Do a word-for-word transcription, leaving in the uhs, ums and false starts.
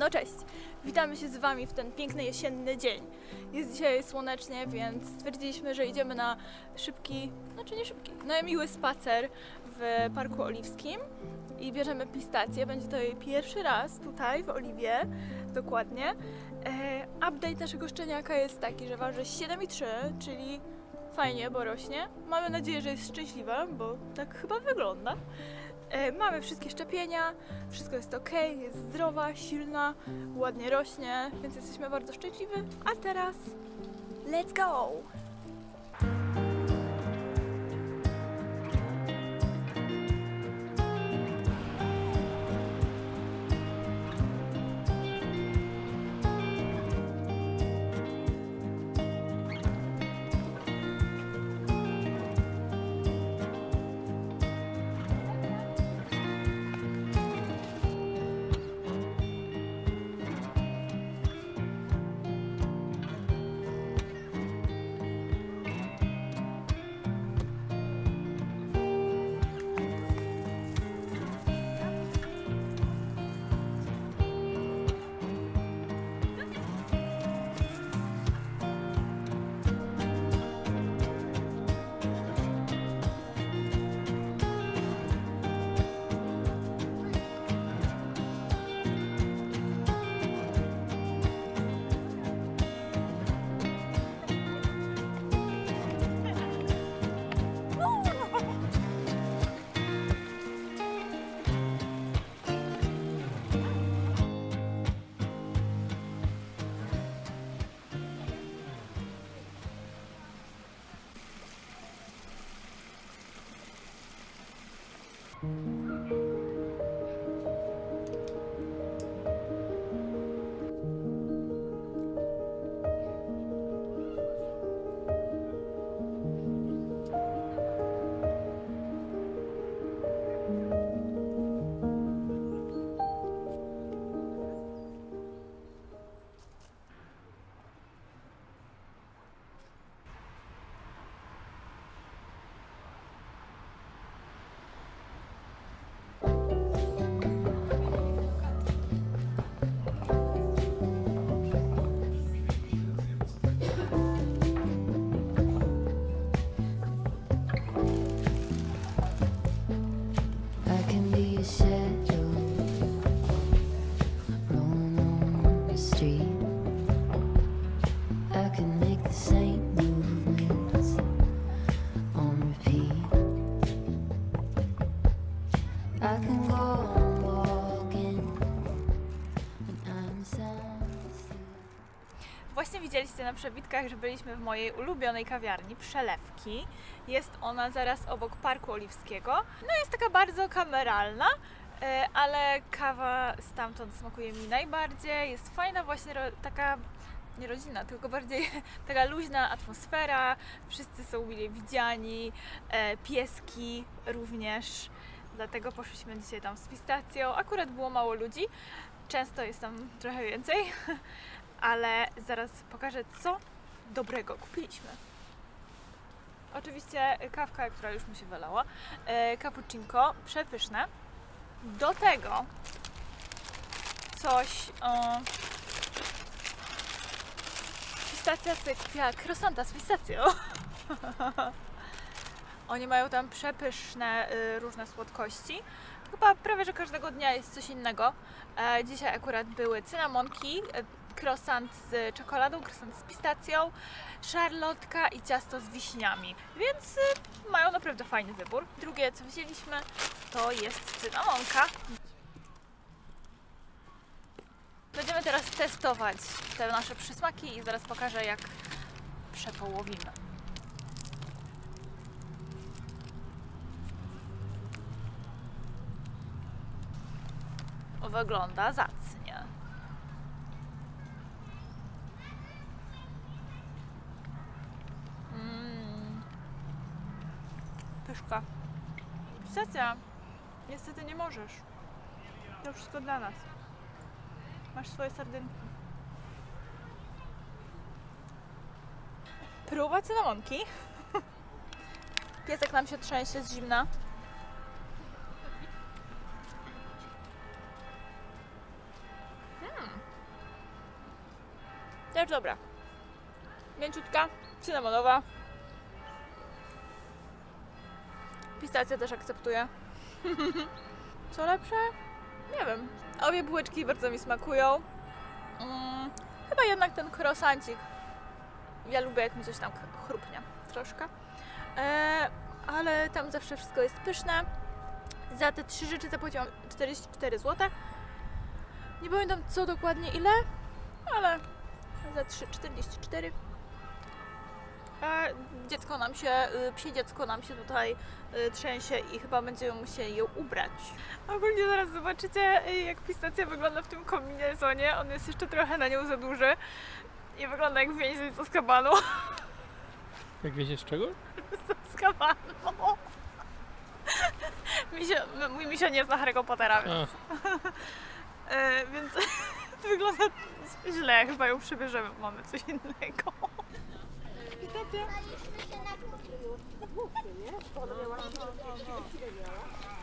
No cześć! Witamy się z Wami w ten piękny jesienny dzień. Jest dzisiaj słonecznie, więc stwierdziliśmy, że idziemy na szybki, znaczy nie szybki, na miły spacer w Parku Oliwskim i bierzemy pistację. Będzie to jej pierwszy raz tutaj w Oliwie, dokładnie. E, update naszego szczeniaka jest taki, że waży siedem i trzy, czyli fajnie, bo rośnie. Mamy nadzieję, że jest szczęśliwa, bo tak chyba wygląda. E, mamy wszystkie szczepienia, wszystko jest ok, jest zdrowa, silna, ładnie rośnie, więc jesteśmy bardzo szczęśliwi. A teraz let's go! Właśnie widzieliście na przebitkach, że byliśmy w mojej ulubionej kawiarni Przelewki. Jest ona zaraz obok Parku Oliwskiego. No jest taka bardzo kameralna, ale kawa stamtąd smakuje mi najbardziej. Jest fajna właśnie taka, nie rodzina, tylko bardziej taka luźna atmosfera. Wszyscy są mile widziani, pieski również. Dlatego poszliśmy dzisiaj tam z pistacją. Akurat było mało ludzi, często jest tam trochę więcej. Ale zaraz pokażę, co dobrego kupiliśmy. Oczywiście kawka, która już mi się wylała, e, cappuccinko, przepyszne. Do tego coś... O, pistacja sobie kupiła croissanta z pistacją. Oni mają tam przepyszne y, różne słodkości. Chyba prawie, że każdego dnia jest coś innego. E, dzisiaj akurat były cynamonki, croissant z czekoladą, croissant z pistacją, szarlotka i ciasto z wiśniami. Więc y, mają naprawdę fajny wybór. Drugie, co wzięliśmy, to jest cynamonka. Będziemy teraz testować te nasze przysmaki i zaraz pokażę, jak przepołowimy. Wygląda zacnie. Mm. Pyszka. Pistacja. Niestety nie możesz. To wszystko dla nas. Masz swoje sardynki. Próba cynamonki. Piesek nam się trzęsie z zimna. Hmm. Też dobra. Mięciutka, cynamonowa. Pistacja też akceptuję. Co lepsze? Nie wiem. Obie bułeczki bardzo mi smakują. Mm, chyba jednak ten croissancik. Ja lubię, jak mi coś tam chrupnie troszkę. E, ale tam zawsze wszystko jest pyszne. Za te trzy rzeczy zapłaciłam czterdzieści cztery złote. Nie pamiętam co dokładnie ile, ale za trzy czterdzieści cztery. E, dziecko nam się, y, psie dziecko nam się tutaj y, trzęsie i chyba będziemy musieli ją ubrać. Ogólnie zaraz zobaczycie, y, jak pistacja wygląda w tym kombinezonie. On jest jeszcze trochę na nią za duży i wygląda jak więzień z Azkabanu. Jak wiecie z czego? Z Azkabanu. Misio, mój misio nie zna Harry'ego Pottera, więc... e, więc wygląda źle. Chyba ją przybierzemy, bo mamy coś innego. Pistacja?